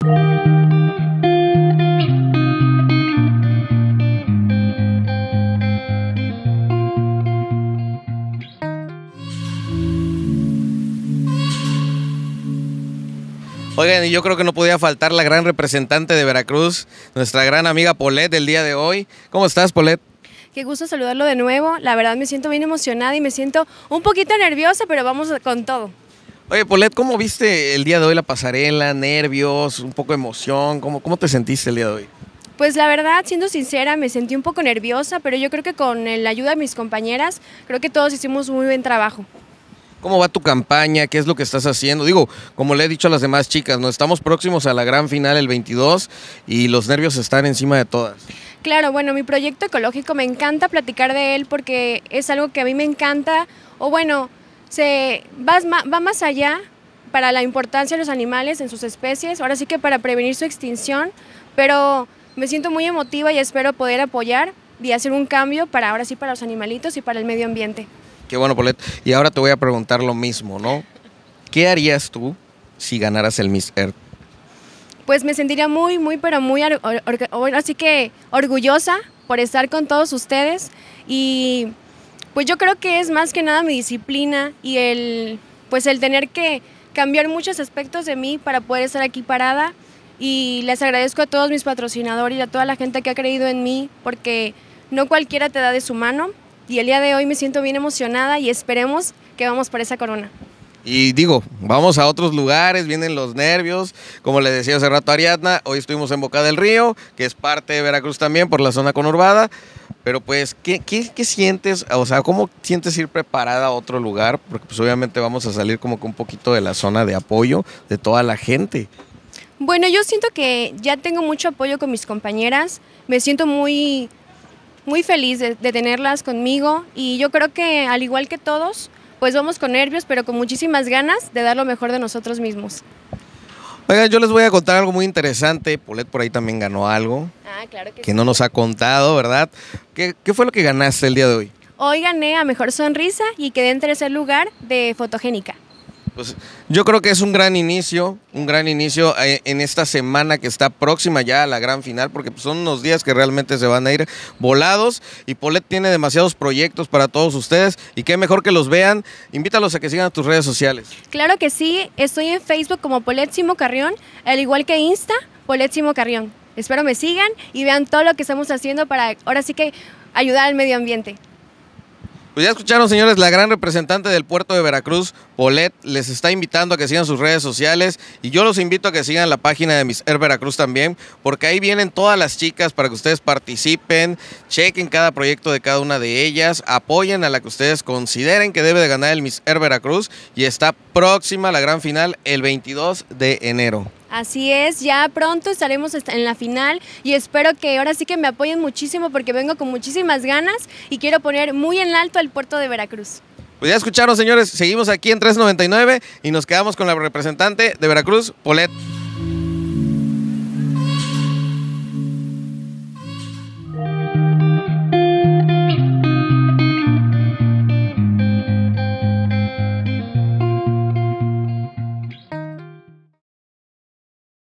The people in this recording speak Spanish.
Oigan, y yo creo que no podía faltar la gran representante de Veracruz, nuestra gran amiga Polet del día de hoy. ¿Cómo estás, Polet? Qué gusto saludarlo de nuevo. La verdad me siento bien emocionada y me siento un poquito nerviosa, pero vamos con todo. Oye, Polet, ¿cómo viste el día de hoy la pasarela? ¿Nervios? ¿Un poco de emoción? ¿Cómo te sentiste el día de hoy? Pues la verdad, siendo sincera, me sentí un poco nerviosa, pero yo creo que con la ayuda de mis compañeras, creo que todos hicimos muy buen trabajo. ¿Cómo va tu campaña? ¿Qué es lo que estás haciendo? Digo, como le he dicho a las demás chicas, ¿no? Estamos próximos a la gran final el 22 y los nervios están encima de todas. Claro, bueno, mi proyecto ecológico me encanta platicar de él porque es algo que a mí me encanta, o bueno, va más allá para la importancia de los animales en sus especies, ahora sí que para prevenir su extinción, pero me siento muy emotiva y espero poder apoyar y hacer un cambio para ahora sí para los animalitos y para el medio ambiente. Qué bueno, Polet. Y ahora te voy a preguntar lo mismo, ¿no? ¿Qué harías tú si ganaras el Miss Earth? Pues me sentiría pero muy así que orgullosa por estar con todos ustedes y pues yo creo que es más que nada mi disciplina y el tener que cambiar muchos aspectos de mí para poder estar aquí parada y les agradezco a todos mis patrocinadores y a toda la gente que ha creído en mí porque no cualquiera te da de su mano. Y el día de hoy me siento bien emocionada y esperemos que vamos por esa corona. Y digo, vamos a otros lugares, vienen los nervios, como le decía hace rato a Ariadna, hoy estuvimos en Boca del Río, que es parte de Veracruz también, por la zona conurbada, pero pues, ¿qué sientes? O sea, ¿cómo sientes ir preparada a otro lugar? Porque pues obviamente vamos a salir como que un poquito de la zona de apoyo de toda la gente. Bueno, yo siento que ya tengo mucho apoyo con mis compañeras, me siento muy feliz de tenerlas conmigo y yo creo que al igual que todos, pues vamos con nervios, pero con muchísimas ganas de dar lo mejor de nosotros mismos. Oigan, yo les voy a contar algo muy interesante. Polet por ahí también ganó algo. Claro que sí. sí. No nos ha contado, ¿verdad? ¿Qué fue lo que ganaste el día de hoy? Hoy gané a Mejor Sonrisa y quedé en tercer lugar de Fotogénica. Pues yo creo que es un gran inicio en esta semana que está próxima ya a la gran final, porque pues son unos días que realmente se van a ir volados y Polet tiene demasiados proyectos para todos ustedes y qué mejor que los vean. Invítalos a que sigan tus redes sociales. Claro que sí, estoy en Facebook como Polet Simo Carrión, al igual que Insta, Polet Simo Carrión. Espero me sigan y vean todo lo que estamos haciendo para ahora sí que ayudar al medio ambiente. Pues ya escucharon, señores, la gran representante del puerto de Veracruz, Polet, les está invitando a que sigan sus redes sociales y yo los invito a que sigan la página de Miss Earth Veracruz también, porque ahí vienen todas las chicas para que ustedes participen, chequen cada proyecto de cada una de ellas, apoyen a la que ustedes consideren que debe de ganar el Miss Earth Veracruz y está próxima la gran final el 22 de enero. Así es, ya pronto estaremos en la final y espero que ahora sí que me apoyen muchísimo porque vengo con muchísimas ganas y quiero poner muy en alto al puerto de Veracruz. Pues ya escucharon, señores, seguimos aquí en 399 y nos quedamos con la representante de Veracruz, Polet.